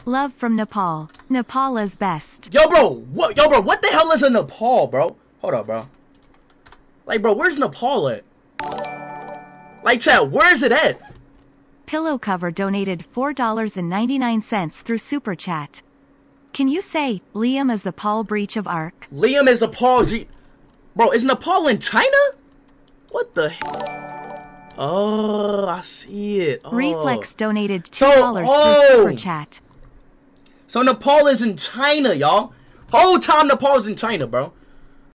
Love from Nepal. Nepal is best. Yo, bro, what? Yo, bro, what the hell is in Nepal, bro? Hold up, bro. Like, bro, where's Nepal at? Like, chat, where is it at? Pillow Cover donated $4.99 through Super Chat. Can you say, Liam is the Paul breach of Ark? Liam is the Paul G. Bro, is Nepal in China? What the hell? Oh, I see it. Oh. Reflex donated $2 through Super Chat. So Nepal is in China, y'all. Whole time Nepal is in China, bro.